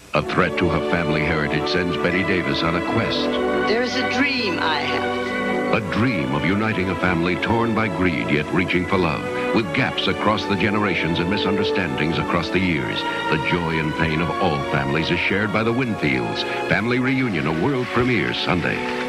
A threat to her family heritage sends Bette Davis on a quest. There is a dream I have. A dream of uniting a family torn by greed, yet reaching for love, with gaps across the generations and misunderstandings across the years. The joy and pain of all families is shared by the Winfields. Family Reunion, a world premiere Sunday.